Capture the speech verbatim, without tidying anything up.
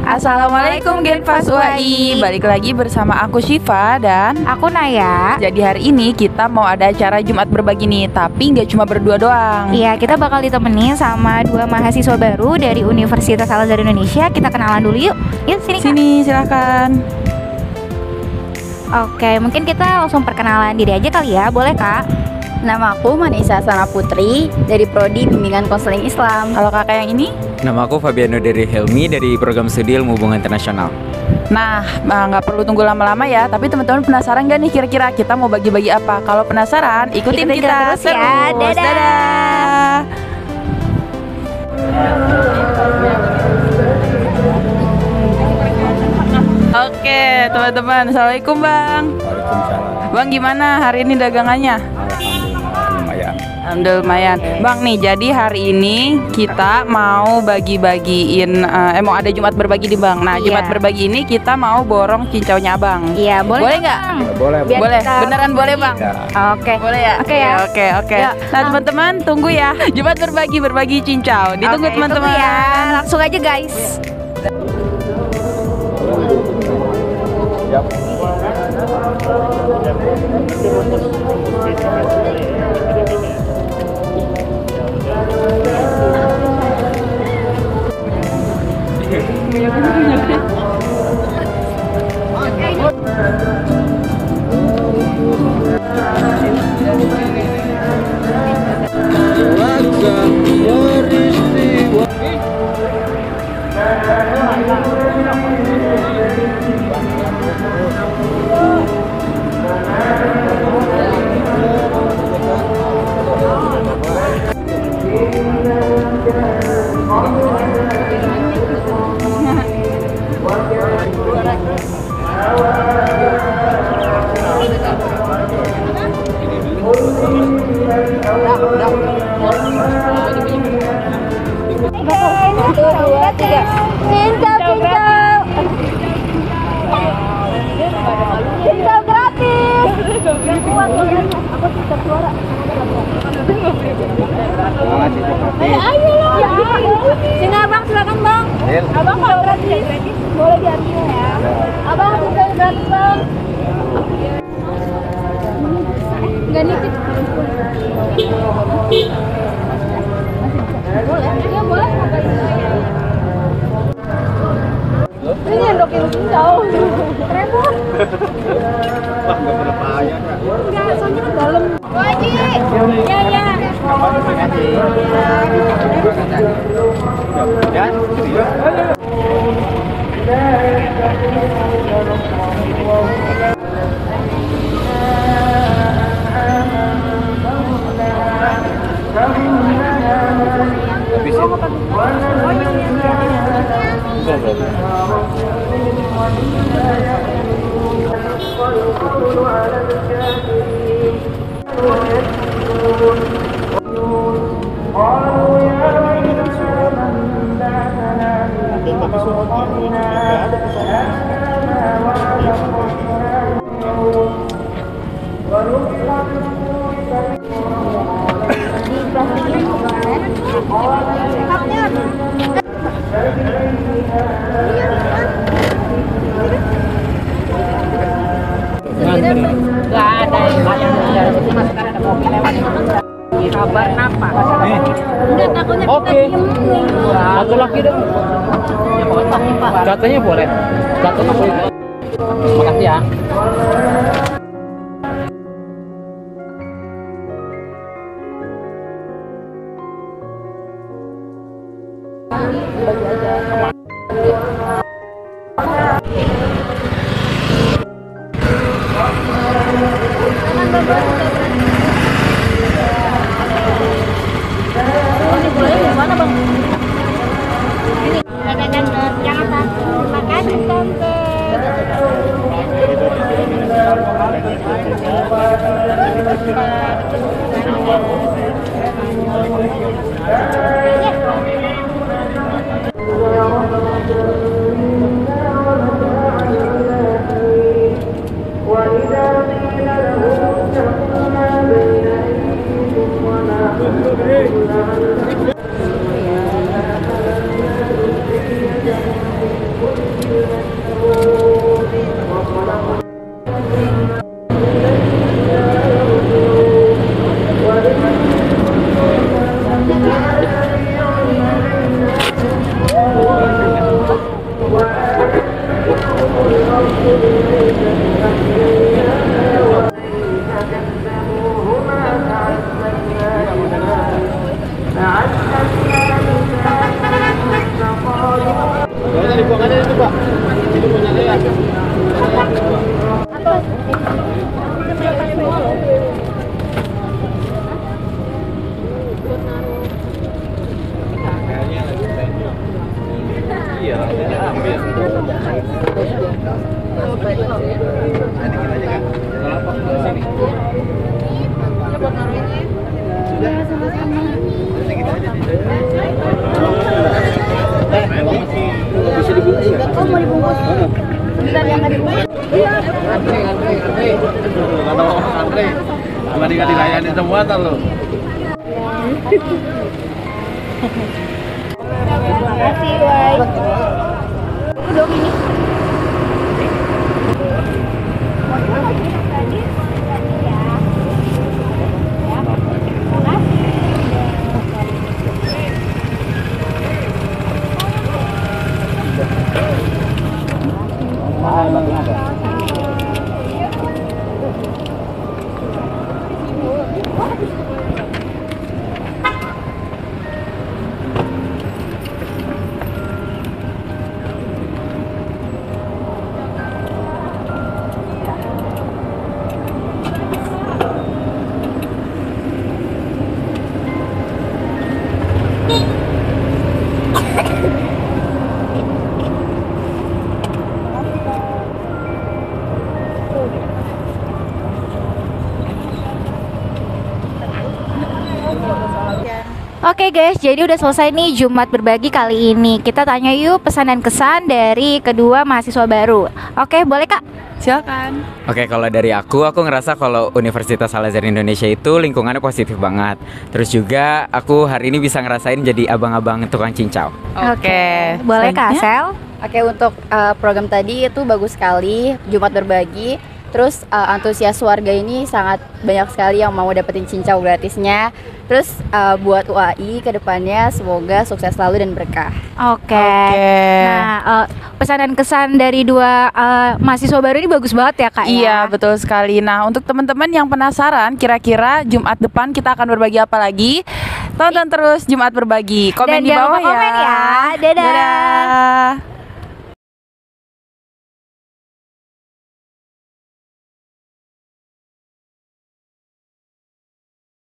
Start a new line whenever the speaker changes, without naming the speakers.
Assalamualaikum Genfas U A I. Balik lagi bersama aku Syifa dan
aku Naya.
Jadi hari ini kita mau ada acara Jumat berbagi nih, tapi nggak cuma berdua doang.
Iya, kita bakal ditemenin sama dua mahasiswa baru dari Universitas Al Azhar Indonesia. Kita kenalan dulu yuk. Yuk sini.
Sini silakan.
Oke, mungkin kita langsung perkenalan diri aja kali ya, boleh Kak?
Nama aku Manisa Sana Putri dari Prodi Bimbingan Konseling Islam.
Kalau kakak yang ini?
Nama aku Fabiano dari Helmi dari Program Studi Ilmu Hubungan Internasional.
Nah, nggak perlu tunggu lama-lama ya. Tapi teman-teman penasaran nggak nih kira-kira kita mau bagi-bagi apa? Kalau penasaran, ikutin,
ikutin
kita,
kita terus ya. Dadah.
Dadah. Oke, teman-teman. Assalamualaikum Bang.
Waalaikumsalam.
Bang, gimana hari ini dagangannya?
Alhamdulillah lumayan.
Alhamdulillah lumayan. Bang nih, jadi hari ini kita mau bagi-bagiin eh, eh, mau ada Jumat berbagi di Bang. Nah,
Iya.
Jumat berbagi ini kita mau borong cincaunya Abang.
Iya, boleh.
Boleh nggak?
Bang?
Boleh,
Biar
Boleh.
kita-
Beneran boleh, Bang?
Ya.
Oke.
Boleh ya?
Oke ya.
Oke, oke.
Yuk.
Nah, teman-teman tunggu ya. Jumat berbagi berbagi cincau. Ditunggu
Oke,
teman-teman.
tunggu ya. Langsung aja guys.
Yap.
Cincau gratis. Aku tidak suara. Ayo lah. Sini Abang, silakan Bang. Abang kalau gratis, boleh diambil ya. Abang cincau gratis Bang. Enggak nitip. Boleh, ya boleh. Ini endokin cincau. Repot.
Wah, nggak berbahaya kan?
Enggak, soalnya kan dalam. Wajib. Ya, ya.
Ya, serius.
Gak ada yang banyak dari cuma sekarang ada mobil lewat. Kabar apa? Udah takutnya kita diem.
Satu lagi dong. Katanya boleh. Katanya boleh. Makasih ya. Jangan dibuang aja itu, Pak. Itu punya dia. Iya, ambil. Bisa dibungkus nggak?
Oh mau dibungkus? Bentar yang nggak dibungkus. Iya.
Antri, antri, antri. Kalau antri, nggak nggak dilayani semua kan lo.
Terima kasih, Wai. Dong ini. Oke guys, jadi udah selesai nih Jumat berbagi kali ini. Kita tanya yuk pesan dan kesan dari kedua mahasiswa baru. Oke, boleh Kak?
Silakan.
Oke, kalau dari aku, aku ngerasa kalau Universitas Al-Azhar Indonesia itu lingkungannya positif banget. Terus juga aku hari ini bisa ngerasain jadi abang-abang tukang cincau.
Oke.
Boleh Kak
Selanjutnya?
Sel?
Oke, untuk uh, program tadi itu bagus sekali, Jumat berbagi. Terus uh, antusias warga ini sangat banyak sekali yang mau dapetin cincau gratisnya. Terus uh, buat U A I ke depannya semoga sukses selalu dan berkah.
Oke.
Oke.
Nah, uh, pesan dan kesan dari dua uh, mahasiswa baru ini bagus banget ya Kak ya?
Iya, betul sekali. Nah, untuk teman-teman yang penasaran kira-kira Jumat depan kita akan berbagi apa lagi? Tonton terus Jumat berbagi. Komen
Dan
di
jangan
bawah
lupa komen ya. Dadah.
Dadah.